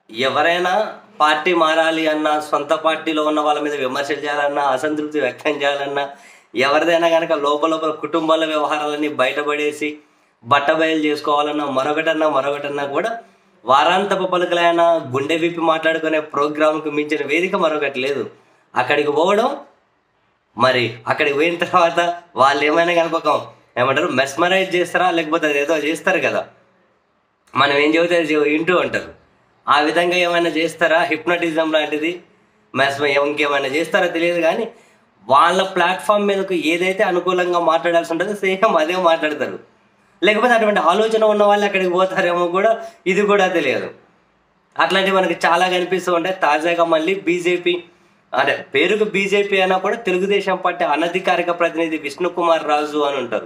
ఎవరైనా పార్టీ మారాలి అన్నా, సొంత పార్టీలో ఉన్న వాళ్ళ మీద విమర్శలు చేయాలన్నా, అసంతృప్తి వ్యక్తం చేయాలన్నా, ఎవరిదైనా కనుక లోపల కుటుంబాల వ్యవహారాలన్నీ బయటపడేసి బట్టబయలు చేసుకోవాలన్నా, మరొకటన్నా కూడా వారాంతపు పలుకులైన గుండె విప్పి మాట్లాడుకునే ప్రోగ్రాంకు మించిన వేదిక మరొకటి లేదు. అక్కడికి పోవడం, మరి అక్కడికి పోయిన తర్వాత వాళ్ళు ఏమైనా కనుక ఏమంటారు, మెస్మరైజ్ చేస్తారా, లేకపోతే అదేదో చేస్తారు కదా, మనం ఏం చెబితే వింటూ ఉంటారు. ఆ విధంగా ఏమైనా చేస్తారా, హిప్నటిజం లాంటిది, ఇంకేమైనా చేస్తారా తెలియదు. కానీ వాళ్ళ ప్లాట్ఫామ్ మీదకు ఏదైతే అనుకూలంగా మాట్లాడాల్సి ఉంటుందో సేమ్ అదే మాట్లాడతారు. లేకపోతే అటువంటి ఆలోచన ఉన్న వాళ్ళు అక్కడికి పోతారేమో కూడా, ఇది కూడా తెలియదు. అట్లాంటివి మనకి చాలా కనిపిస్తూ ఉంటాయి. తాజాగా మళ్ళీ బీజేపీ, అంటే పేరుకు బీజేపీ అయినా కూడా తెలుగుదేశం పార్టీ అనధికారిక ప్రతినిధి విష్ణుకుమార్ రాజు అని ఉంటారు.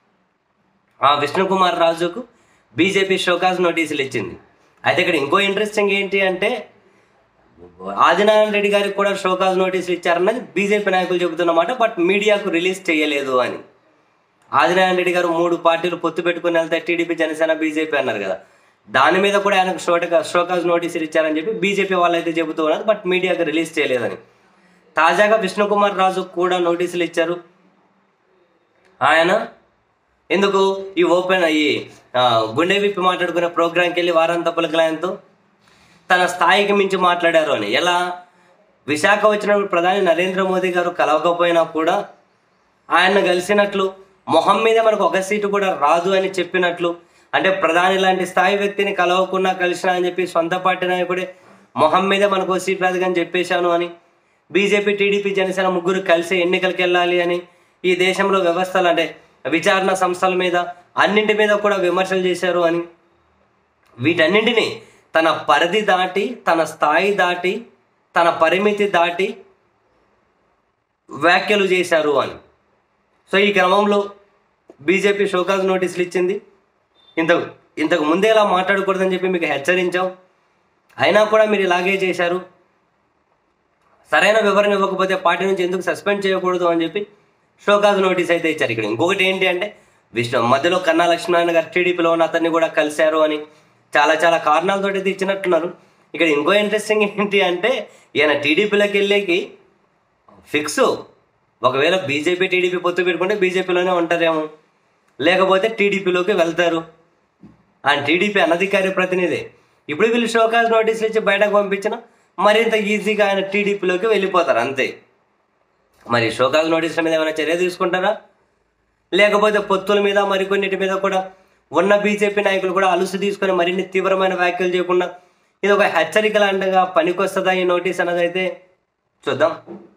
ఆ విష్ణుకుమార్ రాజుకు బీజేపీ షోకాజ్ నోటీసులు ఇచ్చింది. అయితే ఇక్కడ ఇంకో ఇంట్రెస్టింగ్ ఏంటి అంటే, ఆదినారాయణ రెడ్డి గారికి కూడా షోకాజ్ నోటీసులు ఇచ్చారన్నది బీజేపీ నాయకులు చెబుతున్నమాట. బట్ మీడియాకు రిలీజ్ చేయలేదు అని. ఆదినారాయణ రెడ్డి గారు 3 పార్టీలు పొత్తు పెట్టుకుని వెళ్తే టీడీపీ, జనసేన, బీజేపీ అన్నారు కదా, దాని మీద కూడా ఆయనకు షోకాజ్ నోటీసులు ఇచ్చారని చెప్పి బీజేపీ వాళ్ళు అయితే చెబుతూ ఉన్నారు. బట్ మీడియాకు రిలీజ్ చేయలేదని. తాజాగా విష్ణుకుమార్ రాజు కూడా నోటీసులు ఇచ్చారు. ఆయన ఎందుకు ఈ గుండె విప్పి మాట్లాడుకునే ప్రోగ్రాంకి వెళ్ళి వారాంత పలుకులతో తన స్థాయికి మించి మాట్లాడారు అని. ఎలా, విశాఖ వచ్చినప్పుడు ప్రధాని నరేంద్ర మోదీ గారు కలవకపోయినా కూడా ఆయన కలిసినట్లు, మొహం మీద మనకు ఒక సీటు కూడా రాదు అని చెప్పినట్లు, అంటే ప్రధాని లాంటి స్థాయి వ్యక్తిని కలవకున్నా కలిసినా అని చెప్పి సొంత పార్టీ నాయకుడే మొహం మీద మనకు ఒక సీట్ రాదు అని చెప్పేశాను అని, బీజేపీ, టీడీపీ, జనసేన ముగ్గురు కలిసి ఎన్నికలకు వెళ్ళాలి అని, ఈ దేశంలో వ్యవస్థలు అంటే విచారణ సంస్థల మీద అన్నింటి మీద కూడా విమర్శలు చేశారు అని, వీటన్నింటినీ తన పరిధి దాటి, తన స్థాయి దాటి, తన పరిమితి దాటి వ్యాఖ్యలు చేశారు అని. సో ఈ క్రమంలో బీజేపీ షోకాజ్ నోటీసులు ఇచ్చింది. ఇంతకు ముందే ఇలా మాట్లాడకూడదని చెప్పి మీకు హెచ్చరించాం, అయినా కూడా మీరు ఇలాగే చేశారు. సరైన వివరణ ఇవ్వకపోతే పార్టీ నుంచి ఎందుకు సస్పెండ్ చేయకూడదు అని చెప్పి షోకాజ్ నోటీస్ అయితే ఇచ్చారు. ఇక్కడ ఇంకొకటి ఏంటి అంటే, మధ్యలో కన్నా లక్ష్మీనారాయణ గారు టీడీపీలో ఉన్న అతన్ని కూడా కలిశారు అని చాలా కారణాలతో అయితే ఇచ్చినట్టున్నారు. ఇక్కడ ఇంకో ఇంట్రెస్టింగ్ ఏంటి అంటే, ఈయన టీడీపీలోకి వెళ్ళేకి ఫిక్స్. ఒకవేళ బీజేపీ, టీడీపీ పొత్తు పెట్టుకుంటే బీజేపీలోనే ఉంటారేమో, లేకపోతే టీడీపీలోకి వెళ్తారు. ఆయన టీడీపీ అనధికారిక ప్రతినిధి. ఇప్పుడు వీళ్ళు షోకాజ్ నోటీసులు ఇచ్చి బయటకు పంపించిన మరింత ఈజీగా ఆయన టీడీపీలోకి వెళ్ళిపోతారు అంతే. మరి షోకాజ్ నోటీసుల మీద ఏమైనా చర్య తీసుకుంటారా, లేకపోతే పొత్తుల మీద మరికొన్నిటి మీద కూడా ఉన్న బీజేపీ నాయకులు కూడా అలుసు తీసుకొని మరిన్ని తీవ్రమైన వ్యాఖ్యలు చేయకుండా ఇది ఒక హెచ్చరిక లాంటిగా పనికొస్తుందా ఈ నోటీస్ అన్నదైతే చూద్దాం.